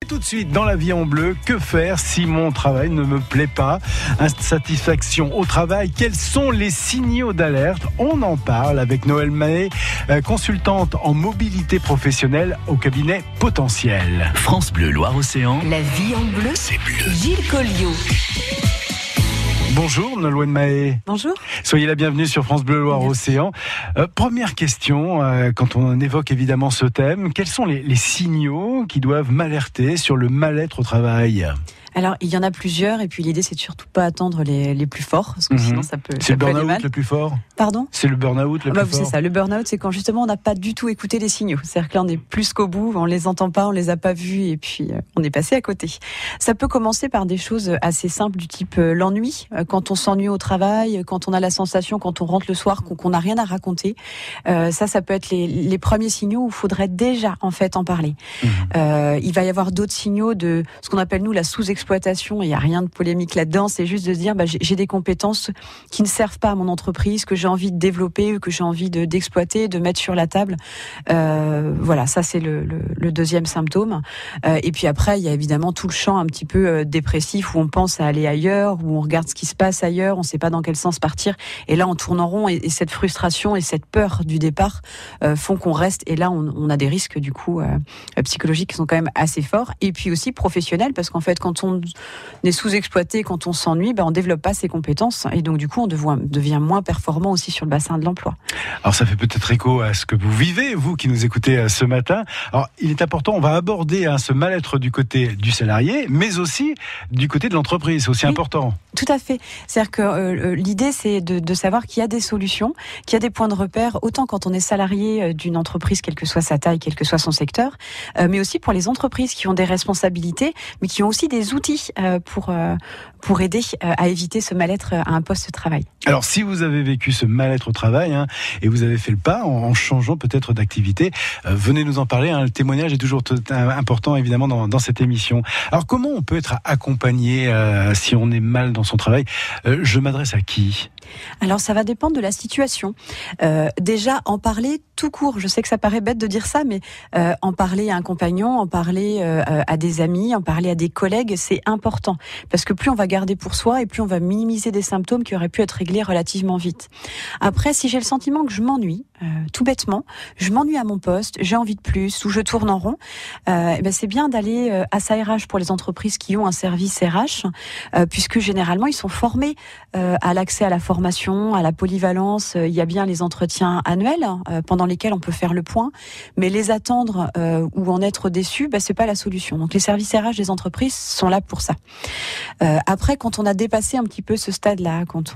Tout de suite, dans la vie en bleu, que faire si mon travail ne me plaît pas? Insatisfaction au travail, quels sont les signaux d'alerte? On en parle avec Noël Mahé, consultante en mobilité professionnelle au cabinet Potentiel. France Bleu Loire-Océan. La vie en bleu, c'est bleu. Gilles Colliot. Bonjour Nolwenn Mahé. Bonjour. Soyez la bienvenue sur France Bleu Loire-Océan. Première question, quand on évoque évidemment ce thème, quels sont les signaux qui doivent m'alerter sur le mal-être au travail ? Alors, il y en a plusieurs, et puis l'idée, c'est de surtout pas attendre les plus forts, parce que sinon, ça peut C'est le aller mal. burn-out le plus fort ? Pardon ? C'est le burn-out le plus fort ? C'est ça, le burn-out, c'est quand justement, on n'a pas du tout écouté les signaux. C'est-à-dire que là, on est plus qu'au bout, on les entend pas, on les a pas vus, et puis on est passé à côté. Ça peut commencer par des choses assez simples, du type l'ennui, quand on s'ennuie au travail, quand on a la sensation, quand on rentre le soir, qu'on n'a rien à raconter. Ça peut être les premiers signaux où il faudrait déjà, en fait, en parler. Il va y avoir d'autres signaux de ce qu'on appelle, nous, la sous-exploitation. Il n'y a rien de polémique là-dedans, c'est juste de se dire j'ai des compétences qui ne servent pas à mon entreprise, que j'ai envie de développer, que j'ai envie d'exploiter, de mettre sur la table. Voilà, ça c'est le deuxième symptôme. Et puis après, il y a évidemment tout le champ un petit peu dépressif où on pense à aller ailleurs, où on regarde ce qui se passe ailleurs, on ne sait pas dans quel sens partir. Et là, on tourne en rond et cette frustration et cette peur du départ font qu'on reste. Et là, on a des risques du coup psychologiques qui sont quand même assez forts. Et puis aussi professionnels, parce qu'en fait, quand on est sous-exploité, quand on s'ennuie, on ne développe pas ses compétences et donc du coup on devient moins performant aussi sur le bassin de l'emploi. Alors ça fait peut-être écho à ce que vous vivez, vous qui nous écoutez ce matin. Alors il est important, on va aborder ce mal-être du côté du salarié, mais aussi du côté de l'entreprise, c'est aussi important. Tout à fait. C'est-à-dire que l'idée c'est de savoir qu'il y a des solutions, qu'il y a des points de repère, autant quand on est salarié d'une entreprise, quelle que soit sa taille, quel que soit son secteur, mais aussi pour les entreprises qui ont des responsabilités, mais qui ont aussi des outils pour aider à éviter ce mal-être à un poste de travail. Alors si vous avez vécu ce mal-être au travail et vous avez fait le pas en changeant peut-être d'activité, venez nous en parler. Le témoignage est toujours important évidemment dans cette émission. Alors comment on peut être accompagné si on est mal dans son travail? Je m'adresse à qui? Alors ça va dépendre de la situation. Déjà en parler tout court, je sais que ça paraît bête de dire ça, mais en parler à un compagnon, en parler à des amis, en parler à des collègues, c'est important. Parce que plus on va garder pour soi et plus on va minimiser des symptômes qui auraient pu être réglés relativement vite. Après, si j'ai le sentiment que je m'ennuie, tout bêtement, je m'ennuie à mon poste, j'ai envie de plus, ou je tourne en rond, c'est bien d'aller à SARH pour les entreprises qui ont un service RH, puisque généralement ils sont formés à l'accès à la formation, à la polyvalence. Il y a bien les entretiens annuels pendant lesquels on peut faire le point, mais les attendre ou en être déçu, c'est pas la solution. Donc les services RH des entreprises sont là pour ça. Après, quand on a dépassé un petit peu ce stade-là, quand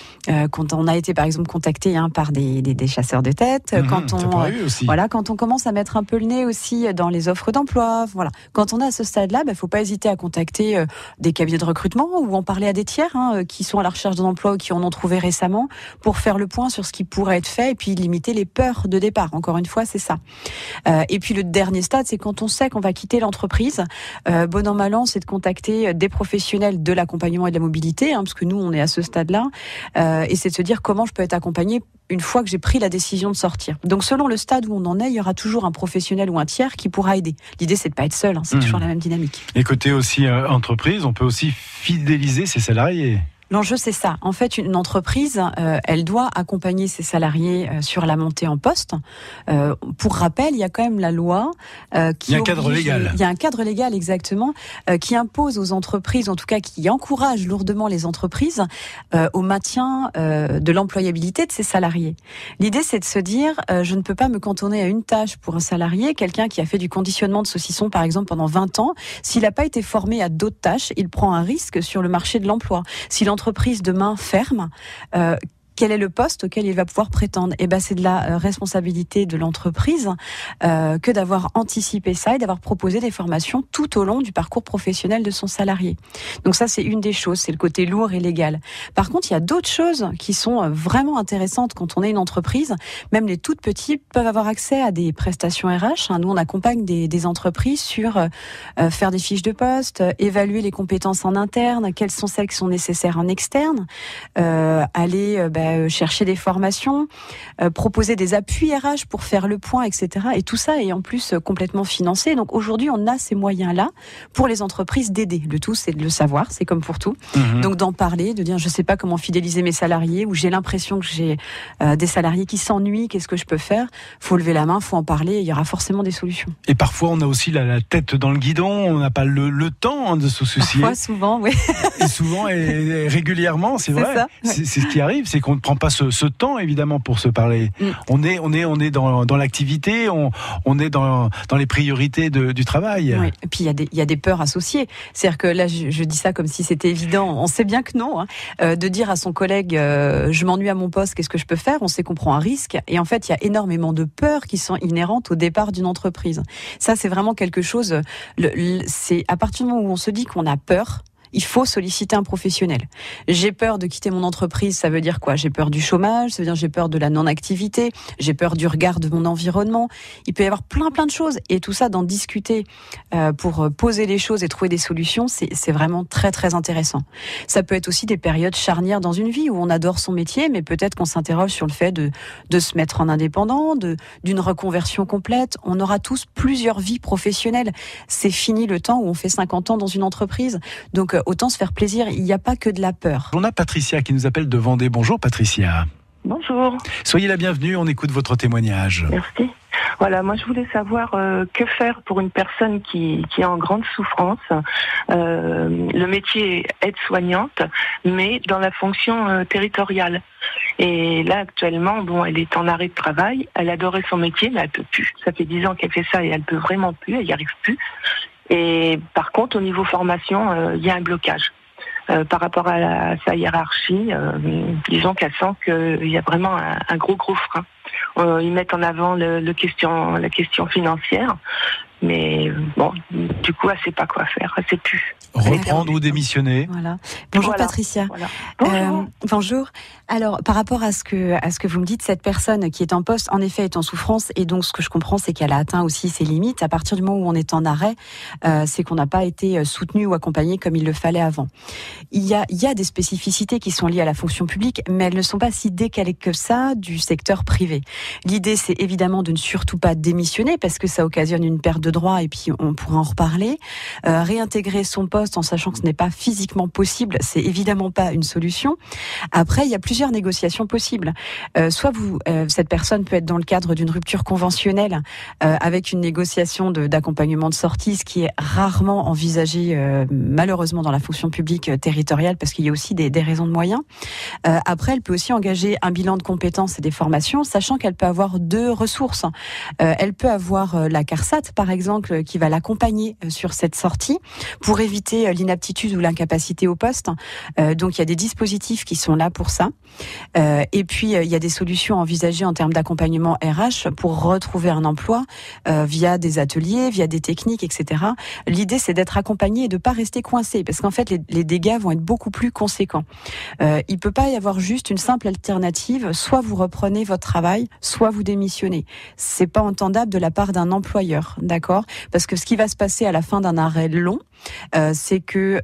on a été par exemple contacté par des chasseurs de tête, quand on commence à mettre un peu le nez aussi dans les offres d'emploi, voilà. Quand on est à ce stade-là, faut pas hésiter à contacter des cabinets de recrutement ou en parler à des tiers qui sont à la recherche d'un emploi ou qui en ont trouvé récemment pour faire le point sur ce qui pourrait être fait et puis limiter les peurs de départ. Encore une fois, c'est ça. Et puis le dernier stade, c'est quand on sait qu'on va quitter l'entreprise. Bon an mal an, c'est de contacter des professionnels de l'accompagnement et de la mobilité, parce que nous, on est à ce stade-là, et c'est de se dire comment je peux être accompagné une fois que j'ai pris la décision de sortir. Donc selon le stade où on en est, il y aura toujours un professionnel ou un tiers qui pourra aider. L'idée, c'est de pas être seul, c'est toujours la même dynamique. Et côté aussi entreprise, on peut aussi fidéliser ses salariés. L'enjeu, c'est ça. En fait, une entreprise, elle doit accompagner ses salariés sur la montée en poste. Pour rappel, il y a quand même la loi qui... Il y a un cadre légal. Il y a un cadre légal, exactement, qui impose aux entreprises, en tout cas qui encourage lourdement les entreprises au maintien de l'employabilité de ses salariés. L'idée, c'est de se dire, je ne peux pas me cantonner à une tâche pour un salarié. Quelqu'un qui a fait du conditionnement de saucisson, par exemple, pendant 20 ans, s'il n'a pas été formé à d'autres tâches, il prend un risque sur le marché de l'emploi. Si l'entreprise demain ferme, quel est le poste auquel il va pouvoir prétendre? C'est de la responsabilité de l'entreprise que d'avoir anticipé ça et d'avoir proposé des formations tout au long du parcours professionnel de son salarié. Donc ça, c'est une des choses, c'est le côté lourd et légal. Par contre, il y a d'autres choses qui sont vraiment intéressantes quand on est une entreprise. Même les toutes petites peuvent avoir accès à des prestations RH. Nous, on accompagne des entreprises sur faire des fiches de poste, évaluer les compétences en interne, quelles sont celles qui sont nécessaires en externe, aller chercher des formations, proposer des appuis RH pour faire le point, etc. Et tout ça est en plus complètement financé. Donc aujourd'hui, on a ces moyens-là pour les entreprises d'aider. Le tout, c'est de le savoir, c'est comme pour tout. Donc d'en parler, de dire je sais pas comment fidéliser mes salariés, ou j'ai l'impression que j'ai des salariés qui s'ennuient, qu'est-ce que je peux faire? Faut lever la main, faut en parler, il y aura forcément des solutions. Et parfois, on a aussi la tête dans le guidon, on n'a pas le temps de se soucier. Parfois, souvent, oui. Et souvent et régulièrement, c'est vrai. Ça, ouais. C'est ce qui arrive, c'est qu'on ne prend pas ce temps, évidemment, pour se parler. On est dans l'activité, on est dans les priorités du travail. Oui. Et puis, il y a des peurs associées. C'est-à-dire que là, je dis ça comme si c'était évident. On sait bien que non. De dire à son collègue, je m'ennuie à mon poste, qu'est-ce que je peux faire? On sait qu'on prend un risque. Et en fait, il y a énormément de peurs qui sont inhérentes au départ d'une entreprise. Ça, c'est vraiment quelque chose. C'est à partir du moment où on se dit qu'on a peur, il faut solliciter un professionnel. J'ai peur de quitter mon entreprise, ça veut dire quoi? J'ai peur du chômage, ça veut dire j'ai peur de la non-activité, j'ai peur du regard de mon environnement. Il peut y avoir plein de choses. Et tout ça, d'en discuter pour poser les choses et trouver des solutions, c'est vraiment très très intéressant. Ça peut être aussi des périodes charnières dans une vie où on adore son métier, mais peut-être qu'on s'interroge sur le fait de se mettre en indépendant, d'une reconversion complète. On aura tous plusieurs vies professionnelles. C'est fini le temps où on fait 50 ans dans une entreprise. Donc autant se faire plaisir, il n'y a pas que de la peur. On a Patricia qui nous appelle de Vendée. Bonjour Patricia. Bonjour. Soyez la bienvenue, on écoute votre témoignage. Merci. Voilà, moi je voulais savoir que faire pour une personne qui est en grande souffrance. Le métier est aide-soignante, mais dans la fonction territoriale. Et là actuellement, elle est en arrêt de travail, elle adorait son métier, mais elle peut plus. Ça fait 10 ans qu'elle fait ça et elle peut vraiment plus, elle n'y arrive plus. Et par contre, au niveau formation, il y a un blocage. Par rapport à sa hiérarchie, disons qu'elle sent qu'il y a vraiment un gros frein. Ils mettent en avant la question financière, mais du coup, elle ne sait pas quoi faire, elle ne sait plus. Reprendre ou démissionner. Voilà. Bonjour voilà. Patricia. Voilà. Bonjour. Bonjour. Alors, par rapport à ce que vous me dites, cette personne qui est en poste, en effet, est en souffrance, et donc ce que je comprends, c'est qu'elle a atteint aussi ses limites. À partir du moment où on est en arrêt, c'est qu'on n'a pas été soutenu ou accompagné comme il le fallait avant. Il y a des spécificités qui sont liées à la fonction publique, mais elles ne sont pas si décalées que ça du secteur privé. L'idée, c'est évidemment de ne surtout pas démissionner, parce que ça occasionne une perte de droits, et puis on pourra en reparler. Réintégrer son poste en sachant que ce n'est pas physiquement possible, c'est évidemment pas une solution. Après, il y a plusieurs négociations possibles. Soit cette personne peut être dans le cadre d'une rupture conventionnelle avec une négociation d'accompagnement de sortie, ce qui est rarement envisagé malheureusement dans la fonction publique territoriale, parce qu'il y a aussi des raisons de moyens. Après, elle peut aussi engager un bilan de compétences et des formations, sachant qu'elle peut avoir 2 ressources. Elle peut avoir la CARSAT, par exemple, qui va l'accompagner sur cette sortie pour éviter l'inaptitude ou l'incapacité au poste. Donc il y a des dispositifs qui sont là pour ça. Et puis il y a des solutions envisagées en termes d'accompagnement RH pour retrouver un emploi via des ateliers, via des techniques, etc. L'idée, c'est d'être accompagné et de pas rester coincé, parce qu'en fait les dégâts vont être beaucoup plus conséquents. Il peut pas y avoir juste une simple alternative, soit vous reprenez votre travail, soit vous démissionnez. C'est pas entendable de la part d'un employeur, d'accord? Parce que ce qui va se passer à la fin d'un arrêt long, c'est que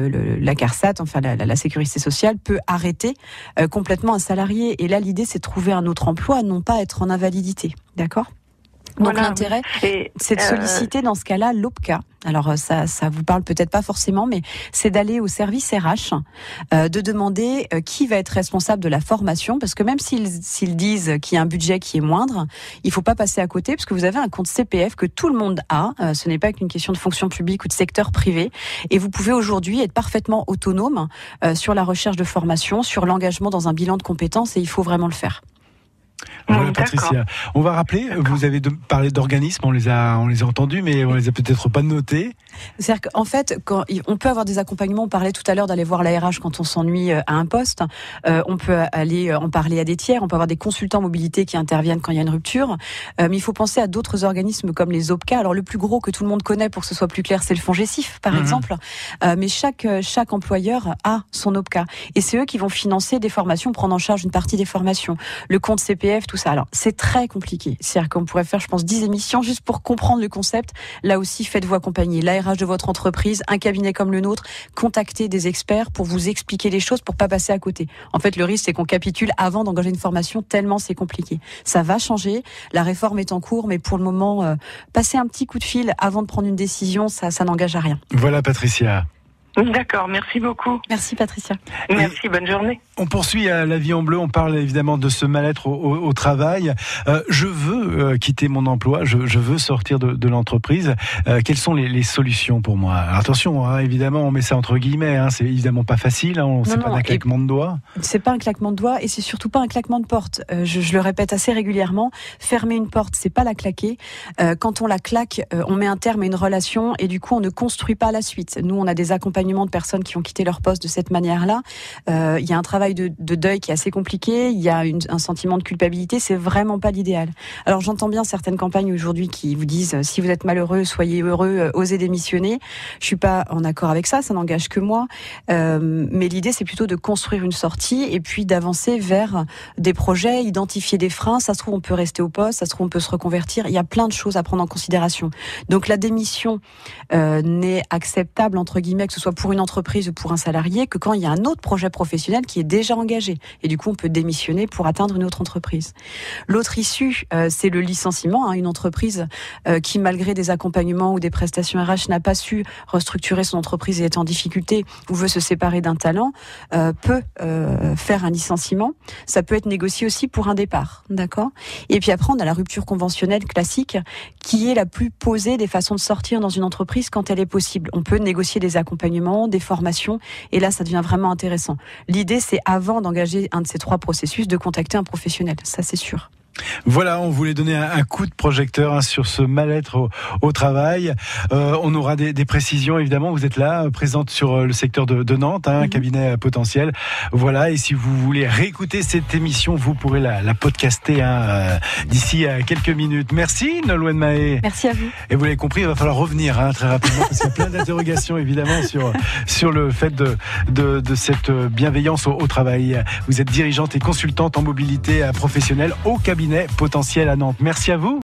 la CARSAT, enfin la sécurité sociale, peut arrêter complètement un salarié. Et là, l'idée, c'est de trouver un autre emploi, non pas être en invalidité. D'accord ? Donc voilà, l'intérêt, c'est de solliciter dans ce cas-là l'OPCA. Alors ça vous parle peut-être pas forcément, mais c'est d'aller au service RH, de demander qui va être responsable de la formation, parce que même s'ils disent qu'il y a un budget qui est moindre, il faut pas passer à côté, parce que vous avez un compte CPF que tout le monde a. Ce n'est pas qu'une question de fonction publique ou de secteur privé, et vous pouvez aujourd'hui être parfaitement autonome sur la recherche de formation, sur l'engagement dans un bilan de compétences, et il faut vraiment le faire. Voilà, Patricia. On va rappeler, vous avez parlé d'organismes, on les a entendus, mais on les a peut-être pas notés. C'est-à-dire qu'en fait, on peut avoir des accompagnements. On parlait tout à l'heure d'aller voir la RH quand on s'ennuie à un poste. On peut aller en parler à des tiers. On peut avoir des consultants mobilité qui interviennent quand il y a une rupture. Mais il faut penser à d'autres organismes comme les OPCA. Alors le plus gros que tout le monde connaît, pour que ce soit plus clair, c'est le FONGECIF, par exemple. Mais chaque employeur a son OPCA. Et c'est eux qui vont financer des formations, prendre en charge une partie des formations. Le compte CPF, tout ça. Alors, c'est très compliqué. C'est-à-dire qu'on pourrait faire, je pense, 10 émissions juste pour comprendre le concept. Là aussi, faites-vous accompagner. La RH de votre entreprise, un cabinet comme le nôtre, contactez des experts pour vous expliquer les choses, pour pas passer à côté. En fait, le risque, c'est qu'on capitule avant d'engager une formation, tellement c'est compliqué. Ça va changer, la réforme est en cours, mais pour le moment, passer un petit coup de fil avant de prendre une décision, ça n'engage à rien. Voilà, Patricia. D'accord, merci beaucoup. Merci Patricia. Merci, bonne journée. On poursuit La Vie en Bleu, on parle évidemment de ce mal-être au travail. Je veux quitter mon emploi, je veux sortir de l'entreprise. Quelles sont les solutions pour moi? Alors, attention, hein, évidemment, on met ça entre guillemets, hein, c'est évidemment pas facile, hein, c'est pas un claquement de doigts. C'est pas un claquement de doigts et c'est surtout pas un claquement de porte. Je le répète assez régulièrement, fermer une porte, c'est pas la claquer. Quand on la claque, on met un terme à une relation et du coup, on ne construit pas la suite. Nous, on a des accompagnements de personnes qui ont quitté leur poste de cette manière-là. Il y a un travail de deuil qui est assez compliqué, il y a un sentiment de culpabilité, c'est vraiment pas l'idéal. Alors j'entends bien certaines campagnes aujourd'hui qui vous disent si vous êtes malheureux, soyez heureux, osez démissionner. Je suis pas en accord avec ça, ça n'engage que moi. Mais l'idée c'est plutôt de construire une sortie et puis d'avancer vers des projets, identifier des freins. Ça se trouve on peut rester au poste, ça se trouve on peut se reconvertir. Il y a plein de choses à prendre en considération. Donc la démission n'est acceptable entre guillemets que ce soit pour une entreprise ou pour un salarié que quand il y a un autre projet professionnel qui est déjà engagé. Et du coup, on peut démissionner pour atteindre une autre entreprise. L'autre issue, c'est le licenciement. Une entreprise qui, malgré des accompagnements ou des prestations RH, n'a pas su restructurer son entreprise et est en difficulté ou veut se séparer d'un talent, peut faire un licenciement. Ça peut être négocié aussi pour un départ. D'accord ? Et puis après, on a la rupture conventionnelle classique qui est la plus posée des façons de sortir dans une entreprise quand elle est possible. On peut négocier des accompagnements, des formations, et là, ça devient vraiment intéressant. L'idée, c'est avant d'engager un de ces 3 processus, de contacter un professionnel, ça c'est sûr. Voilà, on voulait donner un coup de projecteur sur ce mal-être au travail. On aura des précisions, évidemment. Vous êtes là, présente sur le secteur de Nantes, un cabinet potentiel. Voilà, et si vous voulez réécouter cette émission, vous pourrez la podcaster d'ici quelques minutes. Merci, Nolwenn Mahé. Merci à vous. Et vous l'avez compris, il va falloir revenir très rapidement, parce qu'il y a plein d'interrogations, évidemment, sur le fait de cette bienveillance au travail. Vous êtes dirigeante et consultante en mobilité professionnelle au cabinet potentiel à Nantes. Merci à vous.